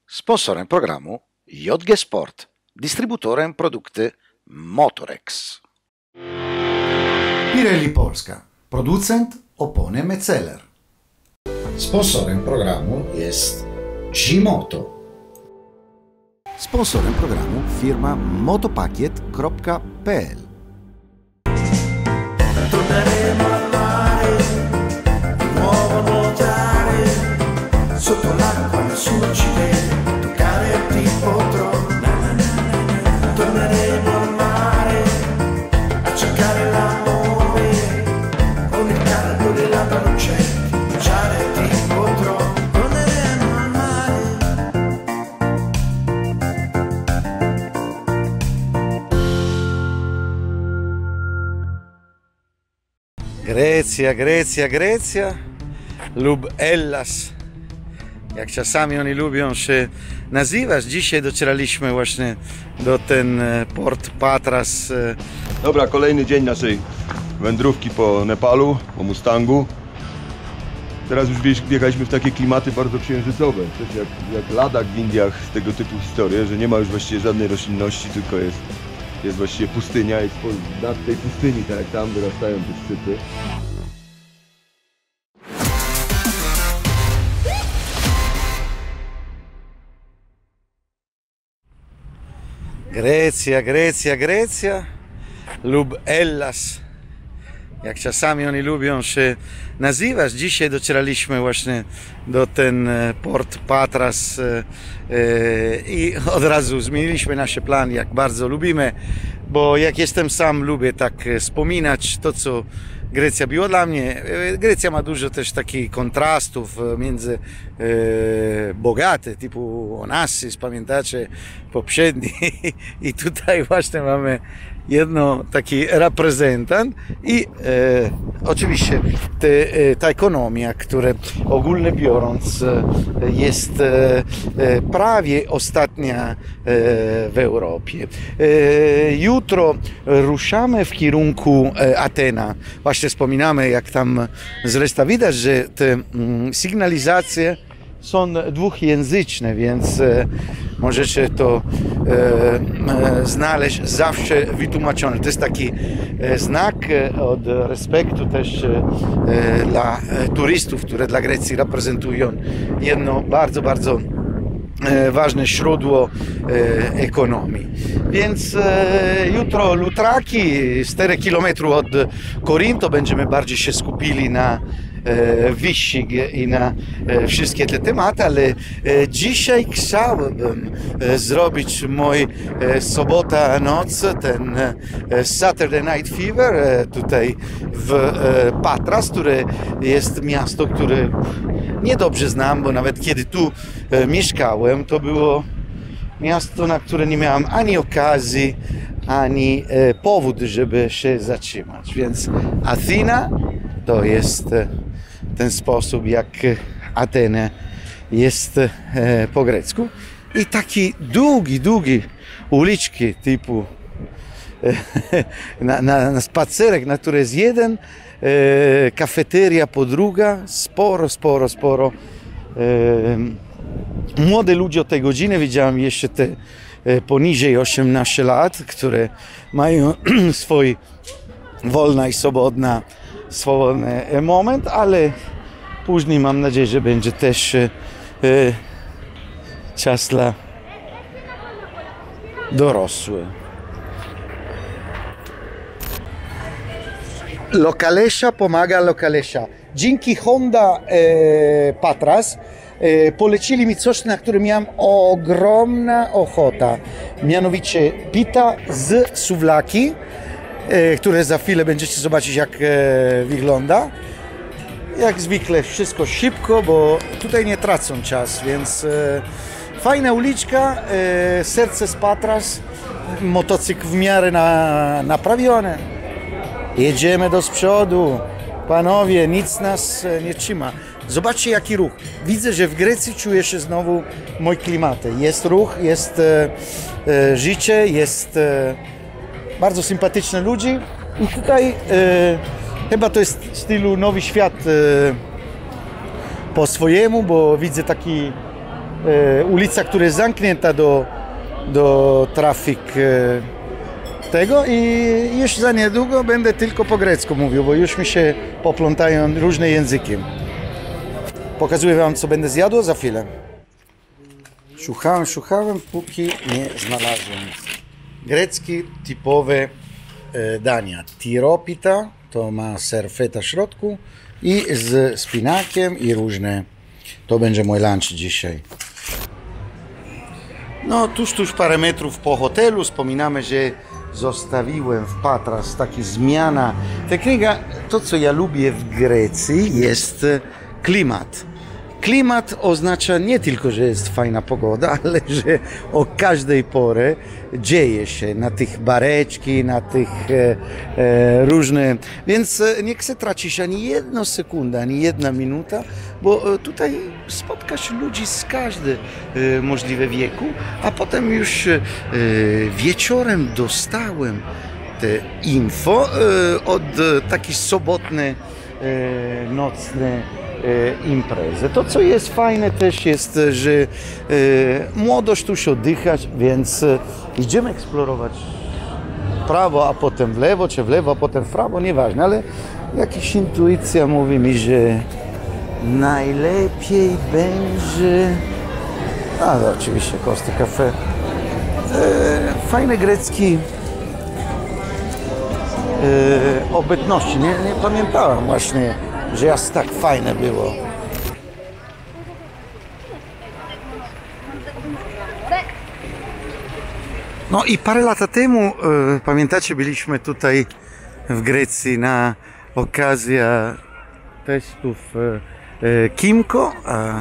Sponsorem programu JG Sport, dystrybutorem produkty Motorex. Pirelli Polska, producent opony Metzeler. Sponsorem programu jest G-Moto. Sponsorem programu firma motopakiet.pl. Torneremo al mare, di nuovo nuotare, sotto l'acqua nessuno ci vede, toccare ti potrò. Torneremo al mare, a cercare l'amore, con il caldo della paluce, baciare ti potrò. Torneremo al mare. Grecja, Grecja, Grecja lub Hellas, jak czasami oni lubią się nazywać. Dzisiaj docieraliśmy właśnie do ten port Patras. Dobra, kolejny dzień naszej wędrówki po Nepalu, po Mustangu. Teraz już wjechaliśmy w takie klimaty bardzo księżycowe, coś jak Ladakh w Indiach, tego typu historie, że nie ma już właściwie żadnej roślinności, tylko jest właściwie pustynia i nad tej pustyni, tak jak tam, wyrastają te szczyty. Grecja, Grecja, Grecja lub Hellas, jak czasami oni lubią się nazywać. Dzisiaj docieraliśmy właśnie do ten port Patras i od razu zmieniliśmy nasz plan, jak bardzo lubimy, bo jak jestem sam, lubię tak wspominać to, co Grecja była dla mnie. Grecja ma dużo też takich kontrastów między bogate, typu Onassis, pamiętacie, poprzedni, i tutaj właśnie mamy jedno taki reprezentant i oczywiście ta ekonomia, która ogólnie biorąc jest prawie ostatnia w Europie. Jutro ruszamy w kierunku Atena. Właśnie wspominamy, jak tam zresztą widać, że te sygnalizacje są dwujęzyczne, więc możecie to znaleźć zawsze wytłumaczone. To jest taki znak od respektu też dla turystów, które dla Grecji reprezentują jedno bardzo, bardzo ważne źródło ekonomii. Więc jutro Lutraki, 4 km od Korinto, będziemy bardziej się skupili na wyścig i na wszystkie te tematy, ale dzisiaj chciałbym zrobić mój sobota noc, ten Saturday Night Fever tutaj w Patras, które jest miasto, które niedobrze znam, bo nawet kiedy tu mieszkałem, to było miasto, na które nie miałem ani okazji, ani powód, żeby się zatrzymać. Więc Athena to jest ten sposób, jak Ateny jest po grecku. I taki długi uliczki typu na spacerek, na które jest jeden, kafeteria po druga, sporo młode ludzie o tej godziny, widziałem jeszcze te poniżej 18 lat, które mają swój wolny i swobodny moment, ale później mam nadzieję, że będzie też czas dla dorosłych. Lokalesia pomaga Lokalesia. Dzięki Honda Patras polecili mi coś, na które miałem ogromna ochota. Mianowicie pita z suwlaki, które za chwilę będziecie zobaczyć, jak wygląda. Jak zwykle wszystko szybko, bo tutaj nie tracą czas, więc fajna uliczka, serce z Patras, motocykl w miarę naprawiony. Jedziemy do przodu, panowie, nic nas nie trzyma. Zobaczcie, jaki ruch. Widzę, że w Grecji czuję się znowu mój klimat. Jest ruch, jest życie, jest bardzo sympatyczne ludzi. I tutaj chyba to jest w stylu Nowy Świat po swojemu, bo widzę taki ulica, która jest zamknięta do trafik tego i już za niedługo będę tylko po grecku mówił, bo już mi się poplątają różne języki. Pokazuję wam, co będę zjadł za chwilę. Szukałem, póki nie znalazłem. Grecki typowe dania. Tiropita, to ma ser feta w środku i z spinakiem i różne. To będzie mój lunch dzisiaj. No tuż parę metrów po hotelu wspominamy, że zostawiłem w Patras taki zmiana technika. To, co ja lubię w Grecji, jest klimat. Klimat oznacza nie tylko, że jest fajna pogoda, ale że o każdej porze dzieje się na tych bareczki, na tych różne... Więc nie chcę tracić ani jedna sekunda, ani jedna minuta, bo tutaj spotkasz ludzi z każdego możliwego wieku, a potem już wieczorem dostałem te info od takich sobotnych, nocnych imprezy. To, co jest fajne też jest, że młodość tu się oddychać, więc idziemy eksplorować w prawo, a potem w lewo, czy w lewo, a potem w prawo, nieważne, ale jakaś intuicja mówi mi, że najlepiej będzie... oczywiście Kosty Cafe. Fajne greckie obytności. Nie pamiętałem właśnie, że aż tak fajne było. No i parę lat temu, pamiętacie, byliśmy tutaj w Grecji na okazję testów Kimco.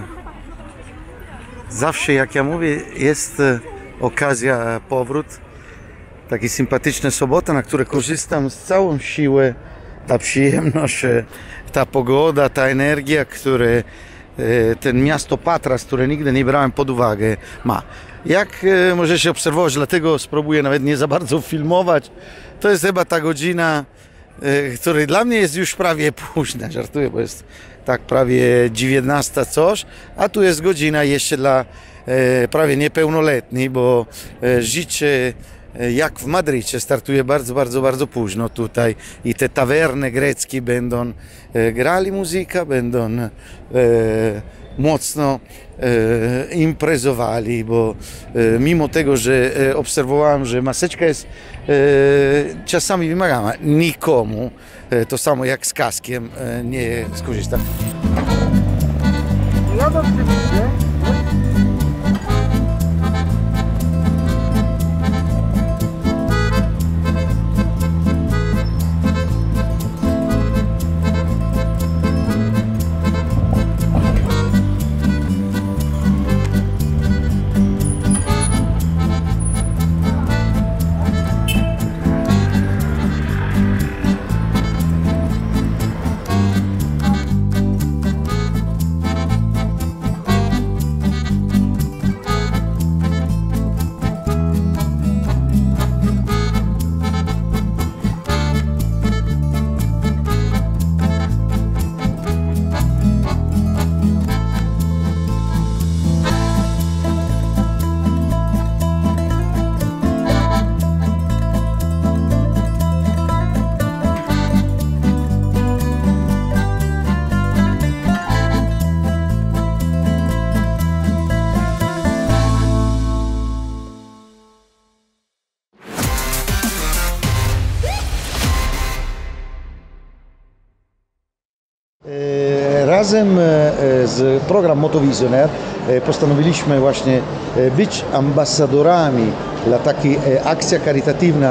Zawsze, jak ja mówię, jest okazja, powrót. Taki sympatyczny sobota, na które korzystam z całą siłę. Ta przyjemność, ta pogoda, ta energia, które ten miasto Patras, które nigdy nie brałem pod uwagę, ma. Jak możecie obserwować, dlatego spróbuję nawet nie za bardzo filmować. To jest chyba ta godzina, która dla mnie jest już prawie późna. Żartuję, bo jest tak prawie 19 coś, a tu jest godzina jeszcze dla prawie niepełnoletni, bo życie jak w Madrycie startuje bardzo późno tutaj i te tawerny greckie będą grali muzykę, będą mocno imprezowali, bo mimo tego, że obserwowałem, że maseczka jest czasami wymagana, nikomu, to samo jak z kaskiem, nie skorzysta. Razem z program Motovizjoner postanowiliśmy właśnie być ambasadorami dla takiej akcji charytatywna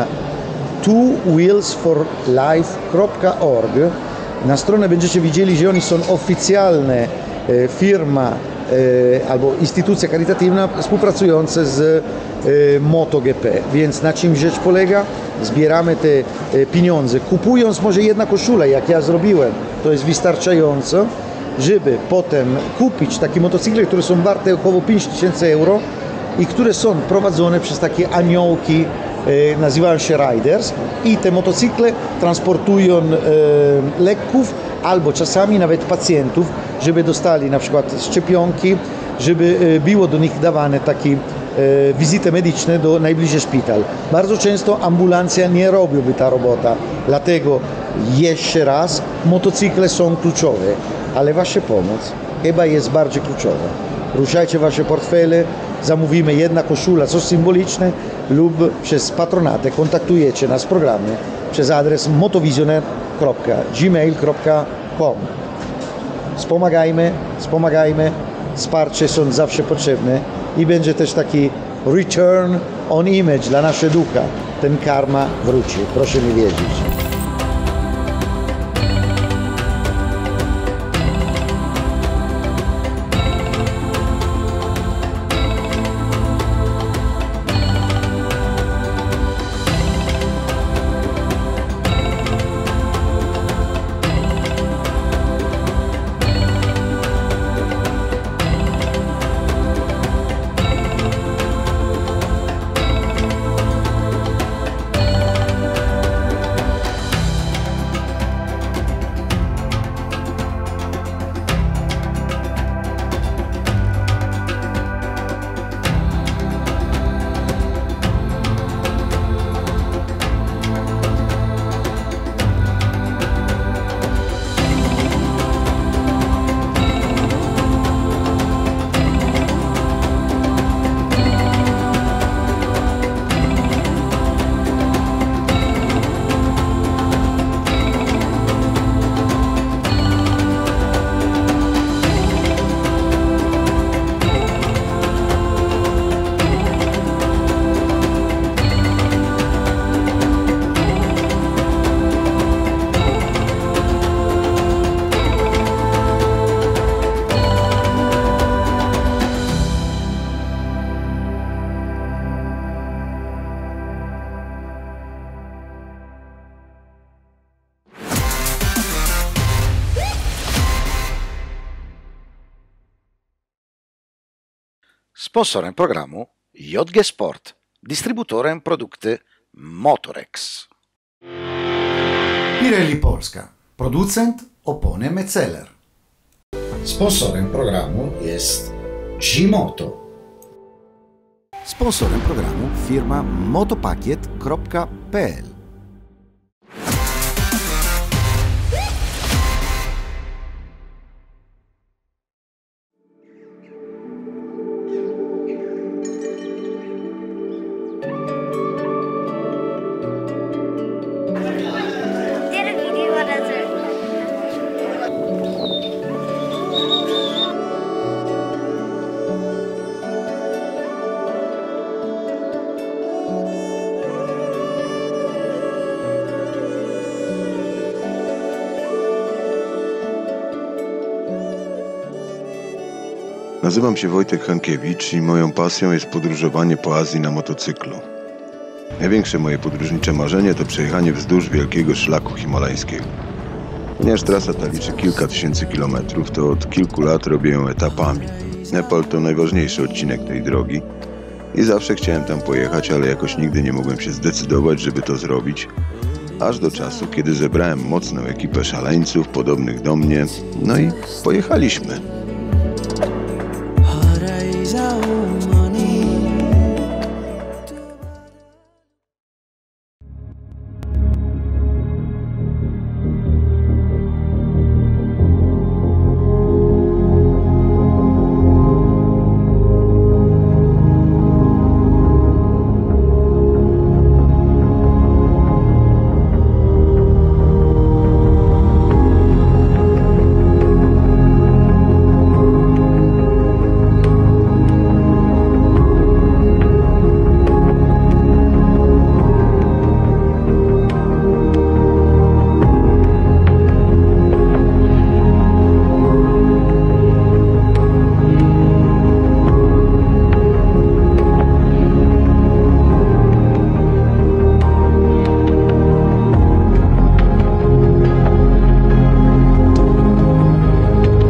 twowheelsforlife.org. Na stronę będziecie widzieli, że oni są oficjalna firma albo instytucja charytatywna współpracująca z MotoGP. Więc na czym rzecz polega? Zbieramy te pieniądze. Kupując może jedna koszula, jak ja zrobiłem, to jest wystarczająco, żeby potem kupić takie motocykle, które są warte około 5000 euro i które są prowadzone przez takie aniołki nazywają się riders i te motocykle transportują leków albo czasami nawet pacjentów, żeby dostali na przykład szczepionki, żeby było do nich dawane takie wizyty medyczne do najbliższy szpital. Bardzo często ambulancja nie robiłaby ta robota, dlatego jeszcze raz motocykle są kluczowe, ale wasza pomoc chyba jest bardziej kluczowa. Ruszajcie wasze portfele, zamówimy jedna koszula, coś symboliczne lub przez patronatę kontaktujecie nas w programie przez adres motovisioner.gmail.com. Wspomagajmy, wsparcie są zawsze potrzebne i będzie też taki return on image dla naszego ducha. Ten karma wróci, proszę mi wierzyć. Sponsorem programu JG Sport, dystrybutorem produkty Motorex. Pirelli Polska, producent opony Metzeler. Sponsorem programu jest G-Moto. Sponsorem programu firma motopakiet.pl. Nazywam się Wojtek Hankiewicz i moją pasją jest podróżowanie po Azji na motocyklu. Największe moje podróżnicze marzenie to przejechanie wzdłuż wielkiego szlaku himalańskiego. Ponieważ trasa ta liczy kilka tysięcy kilometrów, to od kilku lat robię ją etapami. Nepal to najważniejszy odcinek tej drogi i zawsze chciałem tam pojechać, ale jakoś nigdy nie mogłem się zdecydować, żeby to zrobić. Aż do czasu, kiedy zebrałem mocną ekipę szaleńców podobnych do mnie, no i pojechaliśmy.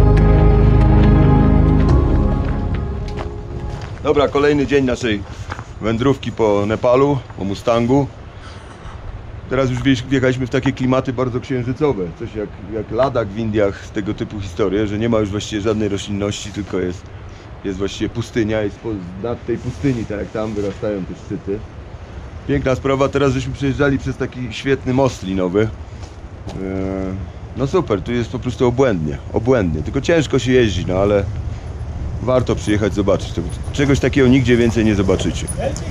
Dobra, kolejny dzień naszej wędrówki po Nepalu, po Mustangu. Teraz już wjechaliśmy w takie klimaty bardzo księżycowe, coś jak Ladakh w Indiach, tego typu historie, że nie ma już właściwie żadnej roślinności, tylko jest właściwie pustynia i nad tej pustyni, tak jak tam, wyrastają te szczyty. Piękna sprawa, teraz żeśmy przejeżdżali przez taki świetny most linowy. No super, tu jest po prostu obłędnie, tylko ciężko się jeździ, no ale warto przyjechać zobaczyć. Czegoś takiego nigdzie więcej nie zobaczycie.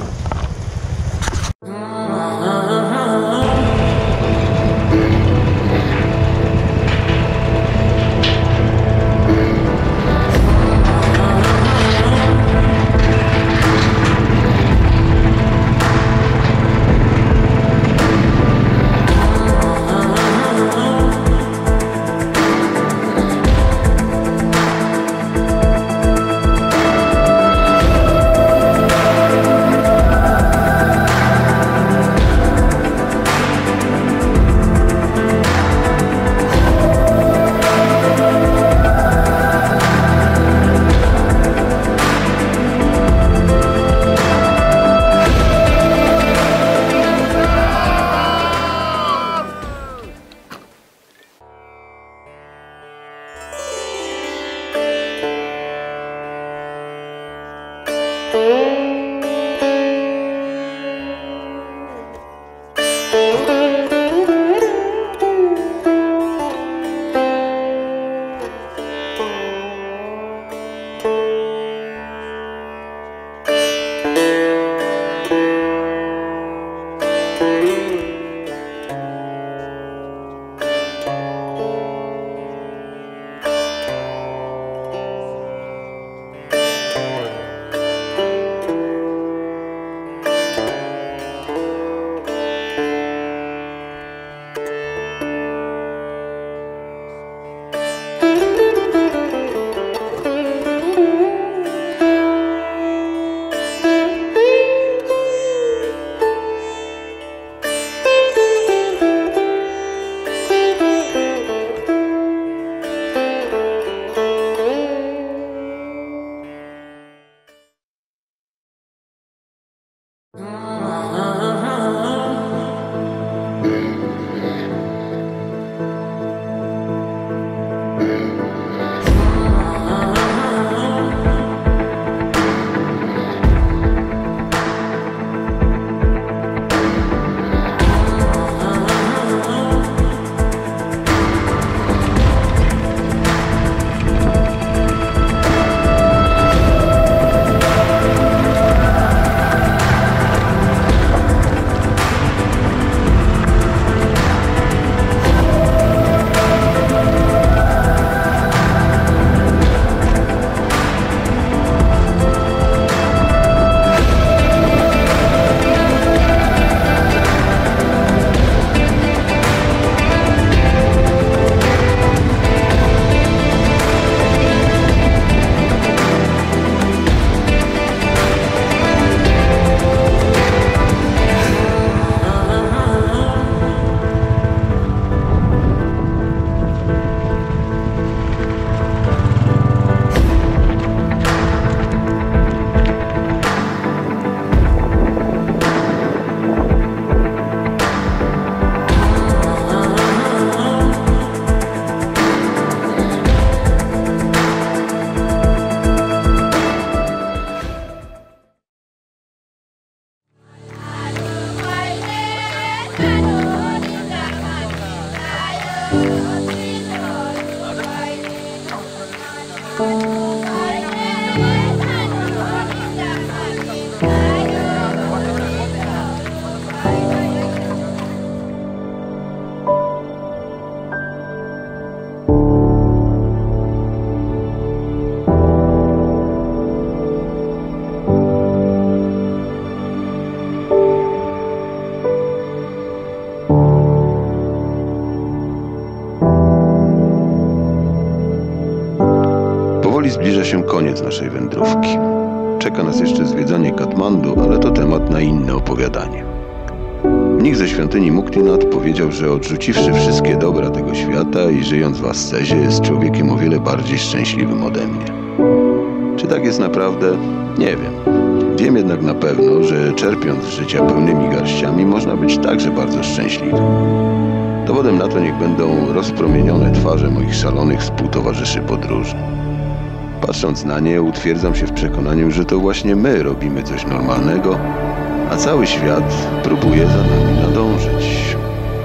Zbliża się koniec naszej wędrówki. Czeka nas jeszcze zwiedzanie Katmandu, ale to temat na inne opowiadanie. Mnich ze świątyni Muktinath powiedział, że odrzuciwszy wszystkie dobra tego świata i żyjąc w ascezie, jest człowiekiem o wiele bardziej szczęśliwym ode mnie. Czy tak jest naprawdę? Nie wiem. Wiem jednak na pewno, że czerpiąc z życia pełnymi garściami można być także bardzo szczęśliwym. Dowodem na to niech będą rozpromienione twarze moich szalonych współtowarzyszy podróży. Patrząc na nie, utwierdzam się w przekonaniu, że to właśnie my robimy coś normalnego, a cały świat próbuje za nami nadążyć.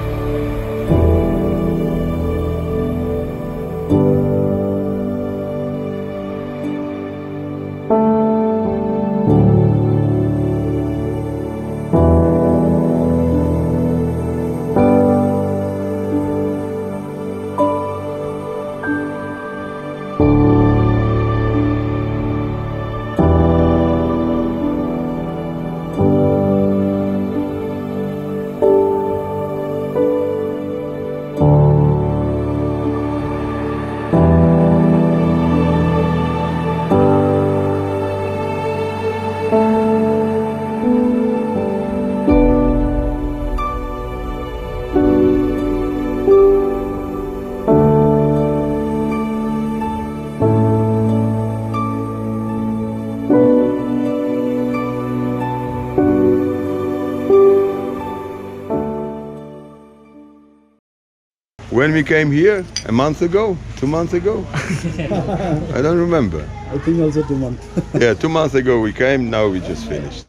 When we came here, a month ago, 2 months ago? I don't remember. I think also 2 months. Yeah, 2 months ago we came, now we just finished.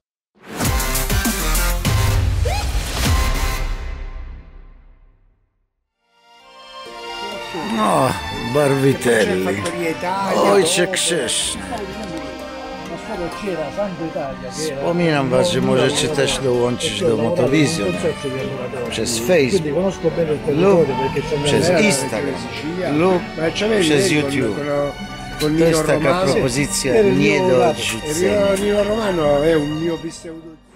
No, Barvitelli, Ojcze Chrzestny. Wspominam was, że możecie też dołączyć do Motovision przez Facebook lub przez Instagram lub przez YouTube. To jest taka propozycja nie do odrzucenia.